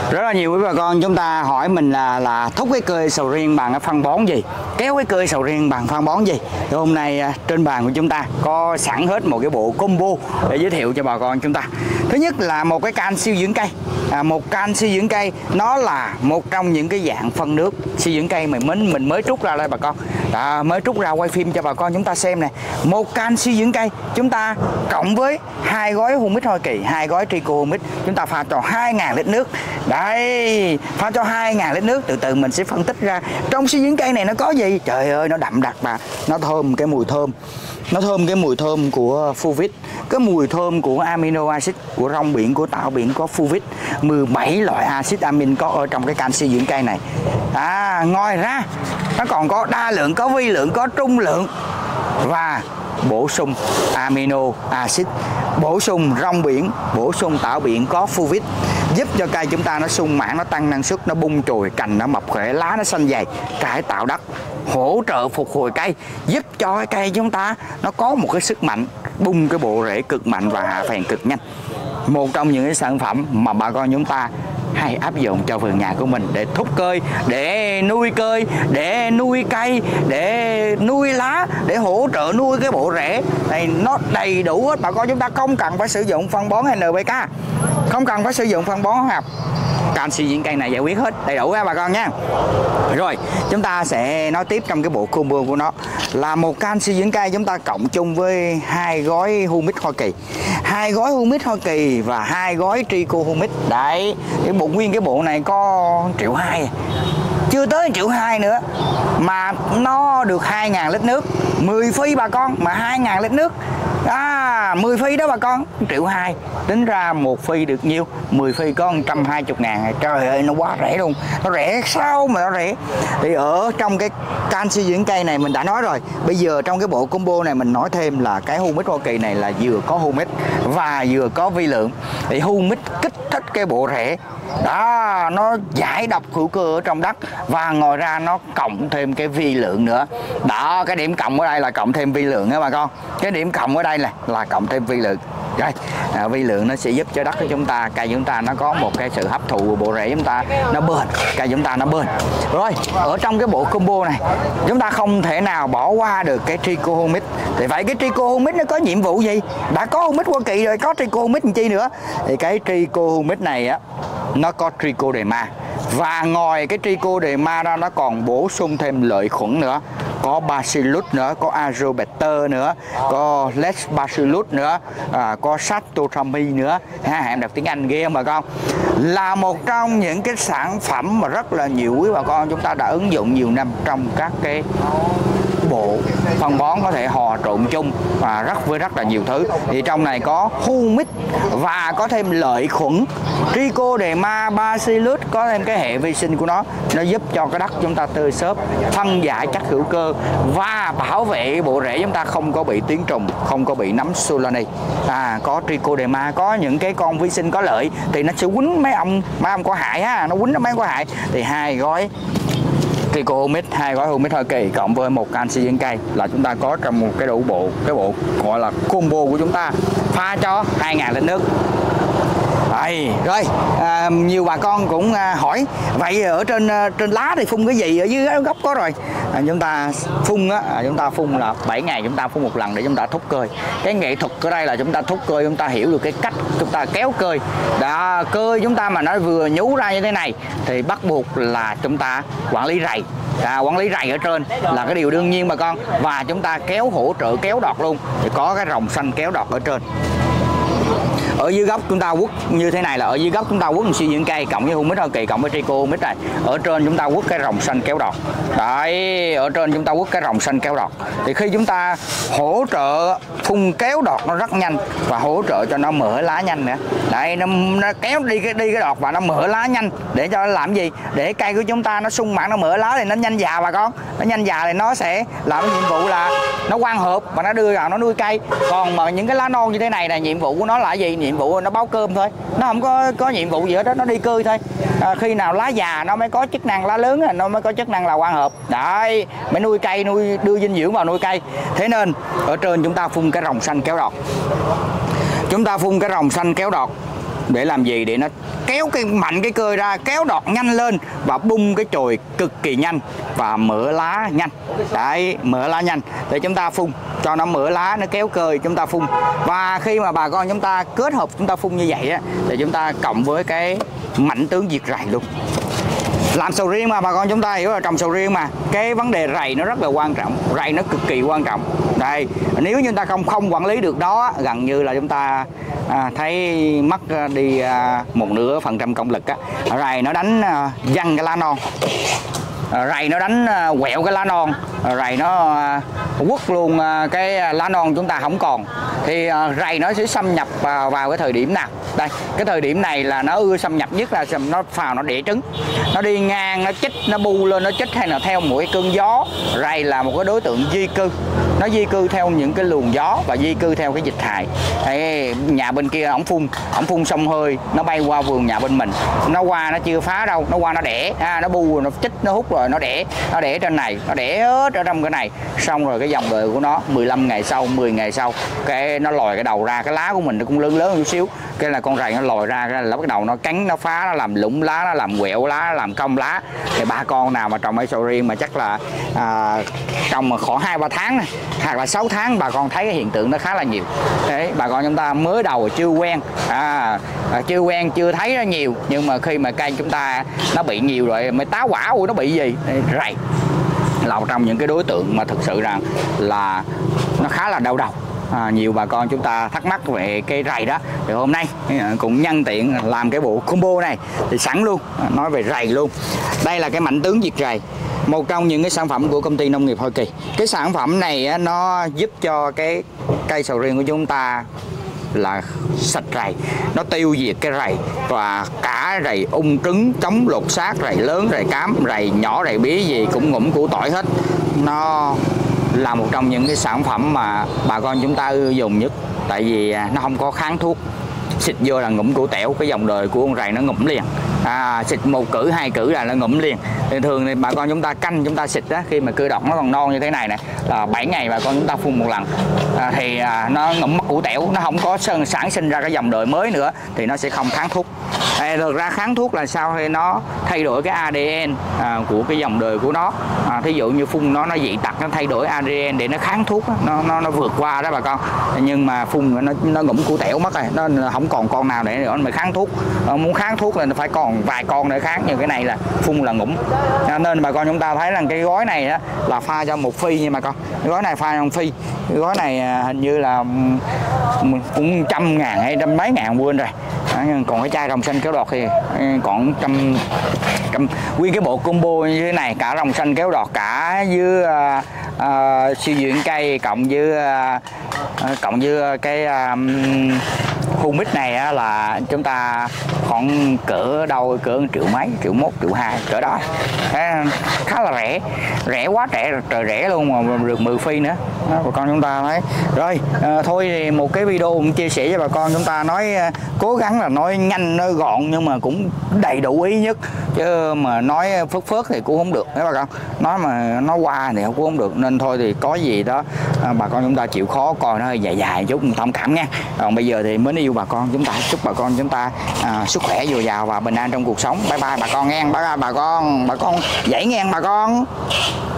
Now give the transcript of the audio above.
Rất là nhiều quý bà con chúng ta hỏi mình là thúc cái cây sầu riêng bằng cái phân bón gì, kéo cái cây sầu riêng bằng phân bón gì. Thì hôm nay trên bàn của chúng ta có sẵn hết một cái bộ combo để giới thiệu cho bà con chúng ta. Thứ nhất là một cái can siêu dưỡng cây. Một can siêu dưỡng cây nó là một trong những cái dạng phân nước siêu dưỡng cây mình mới trút ra đây bà con. Mới trút ra quay phim cho bà con chúng ta xem này. Một can siêu dưỡng cây chúng ta cộng với 2 gói humic Hoa Kỳ, 2 gói Trico Humic, chúng ta pha cho 2.000 lít nước. Đấy, pha cho 2.000 lít nước. Từ từ mình sẽ phân tích ra trong siêu dưỡng cây này nó có gì. Trời ơi, nó đậm đặc mà nó thơm cái mùi thơm. Nó thơm cái mùi thơm của Fulvic, cái mùi thơm của amino acid, của rong biển, của tảo biển có Fulvic. 17 loại axit amin có ở trong cái canxi dưỡng cây này. Ngoài ra nó còn có đa lượng, có vi lượng, có trung lượng và bổ sung amino acid, bổ sung rong biển, bổ sung tảo biển có Fulvic, giúp cho cây chúng ta nó sung mãn, nó tăng năng suất, nó bung chồi, cành nó mọc khỏe, lá nó xanh dày, cải tạo đất, hỗ trợ phục hồi cây, giúp cho cái cây chúng ta nó có một cái sức mạnh, bung cái bộ rễ cực mạnh và hạ phèn cực nhanh. Một trong những cái sản phẩm mà bà con chúng ta hay áp dụng cho vườn nhà của mình để thúc cây, để nuôi cây, để nuôi cây, để nuôi lá, để hỗ trợ nuôi cái bộ rễ này, nó đầy đủ hết. Bà con chúng ta không cần phải sử dụng phân bón hay NPK, không cần phải sử dụng phân bón hóa học, canxi dưỡng cây này giải quyết hết đầy đủ nha bà con nha. Rồi chúng ta sẽ nói tiếp trong cái bộ combo của nó là một canxi dưỡng cây chúng ta cộng chung với 2 gói humic Hoa Kỳ, 2 gói humic Hoa Kỳ và 2 gói Trico Humic. Đấy, cái bộ nguyên cái bộ này có 1,2 triệu, chưa tới 1,2 triệu nữa mà nó được 2.000 lít nước, 10 phi bà con mà 2.000 lít nước. 10 phi đó bà con, 1,2 triệu. Tính ra một phi được nhiêu? 10 phi có 120.000. Trời ơi, nó quá rẻ luôn. Nó rẻ sao mà nó rẻ. Thì ở trong cái canxi dưỡng cây này mình đã nói rồi. Bây giờ trong cái bộ combo này mình nói thêm là cái humic Hoa Kỳ này là vừa có humic và vừa có vi lượng. Thì humic kích thích cái bộ rễ đó, nó giải độc hữu cơ ở trong đất, và ngoài ra nó cộng thêm cái vi lượng nữa đó. Cái điểm cộng ở đây là cộng thêm vi lượng đó bà con. Cái điểm cộng ở đây là cộng thêm vi lượng. Rồi, vi lượng nó sẽ giúp cho đất của chúng ta, cây chúng ta nó có một cái sự hấp thụ của bộ rễ chúng ta, nó bền, cây chúng ta nó bền. Rồi, ở trong cái bộ combo này chúng ta không thể nào bỏ qua được cái Trico Humic. Thì vậy cái Trico Humic nó có nhiệm vụ gì? Đã có Humic Hoa Kỳ rồi, có Trico Humic làm chi nữa? Thì cái Trico Humic này á, nó có Trichoderma, và ngoài cái Trichoderma ra nó còn bổ sung thêm lợi khuẩn nữa, có Bacillus nữa, có Azobacter nữa, có Lactobacillus nữa, có Saccharomyces nữa. Em đọc tiếng Anh ghê không bà con? Là một trong những cái sản phẩm mà rất là nhiều quý bà con chúng ta đã ứng dụng nhiều năm trong các cái bộ phân bón có thể hòa trộn chung và rất là nhiều thứ. Thì trong này có humic và có thêm lợi khuẩn Trichoderma, Bacillus, có thêm cái hệ vi sinh của nó giúp cho cái đất chúng ta tơi xốp, phân giải chất hữu cơ và bảo vệ bộ rễ chúng ta không có bị tuyến trùng, không có bị nấm Solani. Có Trichoderma, có những cái con vi sinh có lợi thì nó sẽ quýnh mấy ông có hại ha, nó quýnh mấy ông có hại. Thì 2 gói Trico Humic, 2 gói humic Hoa Kỳ cộng với một canxi dưỡng cây là chúng ta có trong một cái đủ bộ, cái bộ gọi là combo của chúng ta, pha cho 2.000 lít nước. Rồi, nhiều bà con cũng hỏi vậy ở trên lá thì phun cái gì, ở dưới gốc có rồi. Chúng ta phun chúng ta phun là 7 ngày chúng ta phun một lần để chúng ta thúc cơi. Cái nghệ thuật ở đây là chúng ta thúc cơi, chúng ta hiểu được cái cách chúng ta kéo cơi. Đó, cơi chúng ta mà nó vừa nhú ra như thế này thì bắt buộc là chúng ta quản lý rầy. Quản lý rầy ở trên là cái điều đương nhiên bà con, và chúng ta kéo hỗ trợ kéo đọt luôn, thì có cái rồng xanh kéo đọt ở trên. Ở dưới gốc chúng ta quất như thế này là ở dưới gốc chúng ta quất siêu dưỡng cây cộng với humic Hoa Kỳ cộng với Trico Humic này. Ở trên chúng ta quất cái rồng xanh kéo đọt. Đấy, ở trên chúng ta quất cái rồng xanh kéo đọt. Thì khi chúng ta hỗ trợ phun kéo đọt nó rất nhanh và hỗ trợ cho nó mở lá nhanh nữa. Đấy, nó kéo đi cái đọt và nó mở lá nhanh để cho nó làm gì? Để cây của chúng ta nó sung mãn, nó mở lá thì nó nhanh già bà con. Nó nhanh già thì nó sẽ làm cái nhiệm vụ là nó quang hợp và nó đưa vào nó nuôi cây. Còn mà những cái lá non như thế này là nhiệm vụ của nó là gì? Nhiệm vụ nó báo cơm thôi, nó không có nhiệm vụ gì hết đó, nó đi cơi thôi. Khi nào lá già nó mới có chức năng, lá lớn nó mới có chức năng là quang hợp. Đấy, mới nuôi cây, đưa dinh dưỡng vào nuôi cây. Thế nên ở trên chúng ta phun cái rồng xanh kéo đọt. Chúng ta phun cái rồng xanh kéo đọt Để làm gì? Để nó kéo mạnh cái cơi ra, kéo đọt nhanh lên và bung cái chồi cực kỳ nhanh và mở lá nhanh. Đấy, mở lá nhanh để chúng ta phun cho nó mở lá, nó kéo cơi chúng ta phun. Và khi mà bà con chúng ta kết hợp chúng ta phun như vậy á, thì chúng ta cộng với cái mãnh tướng diệt rầy luôn. Làm sầu riêng mà bà con chúng ta hiểu là trồng sầu riêng mà cái vấn đề rầy nó rất là quan trọng, rầy nó cực kỳ quan trọng. Đây, nếu như chúng ta không quản lý được đó, gần như là chúng ta thấy mất đi một nửa phần trăm công lực á. Rầy nó đánh văng cái lá non, rầy nó đánh quẹo cái lá non, rầy nó quất luôn cái lá non chúng ta không còn. Thì rầy nó sẽ xâm nhập vào cái thời điểm nào? Đây, cái thời điểm này là nó ưa xâm nhập nhất là nó vào nó đẻ trứng, nó đi ngang, nó chích, nó bu lên, nó chích hay là theo mỗi cơn gió. Rầy là một cái đối tượng di cư, nó di cư theo những cái luồng gió và di cư theo cái dịch hại. Thế nhà bên kia ổng phun xông hơi, nó bay qua vườn nhà bên mình, nó qua nó chưa phá đâu, nó qua nó đẻ, nó bu, nó chích, nó hút rồi nó đẻ trên này, nó đẻ hết ở trong cái này. Xong rồi cái dòng đời của nó 15 ngày sau, 10 ngày sau, cái nó lòi cái đầu ra, cái lá của mình nó cũng lớn lớn chút xíu, cái là con rầy nó lòi ra, cái là bắt đầu nó cắn, nó phá, nó làm lủng lá, nó làm quẹo lá, nó làm cong lá. Thì bà con nào mà trồng cây sầu riêng mà chắc là trồng mà khoảng 2-3 tháng này, hoặc là 6 tháng bà con thấy cái hiện tượng nó khá là nhiều. Đấy, bà con chúng ta mới đầu chưa quen, chưa quen chưa thấy nó nhiều, nhưng mà khi mà cây chúng ta nó bị nhiều rồi, mới táo quả, nó bị gì? Rầy là một trong những cái đối tượng mà thực sự rằng là nó khá là đau đầu. Nhiều bà con chúng ta thắc mắc về cây rầy đó, thì hôm nay cũng nhân tiện làm cái bộ combo này thì sẵn luôn nói về rầy luôn. Đây là cái mãnh tướng diệt rầy, một trong những cái sản phẩm của công ty nông nghiệp Hoa Kỳ. Cái sản phẩm này nó giúp cho cái cây sầu riêng của chúng ta là sạch rầy, nó tiêu diệt cái rầy và cả rầy ung trứng, chống lột xác, rầy lớn, rầy cám, rầy nhỏ, rầy bí gì cũng ngủm củ tỏi hết. Nó là một trong những cái sản phẩm mà bà con chúng ta ưa dùng nhất, tại vì nó không có kháng thuốc. Xịt vô là ngủm củ tẻo, cái dòng đời của con rầy nó ngủm liền. Xịt 1 cử 2 cử là nó ngủm liền. Thì thường thì bà con chúng ta canh chúng ta xịt á, khi mà cưa đọt nó còn non như thế này nè, là 7 ngày bà con chúng ta phun một lần, thì nó ngủm mất củ tẻo, nó không có sản sinh ra cái dòng đời mới nữa, thì nó sẽ không kháng thuốc. Thực ra kháng thuốc là sao? Thì nó thay đổi cái ADN của cái dòng đời của nó. Thí dụ như phun nó dị tật, nó thay đổi ADN để nó kháng thuốc, nó vượt qua đó bà con. Nhưng mà phun nó ngủm củ tẻo mất rồi, nó không còn con nào để nữa mà kháng thuốc. Muốn kháng thuốc là nó phải còn vài con để kháng, nhưng cái này là phun là ngủm. Nên bà con chúng ta thấy là cái gói này á, là pha cho 1 phi nha bà con. Cái gói này pha cho 1 phi. Cái gói này hình như là cũng 100.000 hay trăm mấy ngàn quên rồi. Còn cái chai rồng xanh kéo đọt thì còn trăm nguyên cái bộ combo như thế này, cả rồng xanh kéo đọt, cả với siêu dưỡng cây cộng với cái khung mít này á, là chúng ta khoảng cỡ 1 triệu mấy, 1 triệu 1, 1 triệu 2 cỡ đó. Khá là rẻ quá, trời rẻ luôn mà được 10 phi nữa đó, bà con chúng ta thấy. Rồi thôi thì một cái video cũng chia sẻ cho bà con chúng ta, nói cố gắng là nói nhanh nói gọn nhưng mà cũng đầy đủ ý nhất, chứ mà nói phớt thì cũng không được, thấy bà con, nói mà nói qua thì cũng không được. Nên thôi thì có gì đó bà con chúng ta chịu khó coi nó hơi dài chút, thông cảm nha. Còn bây giờ thì mến yêu bà con chúng ta, chúc bà con chúng ta sức khỏe dồi dào và bình an trong cuộc sống. Bye bye bà con nghe, bye bye bà con dãy nghe bà con.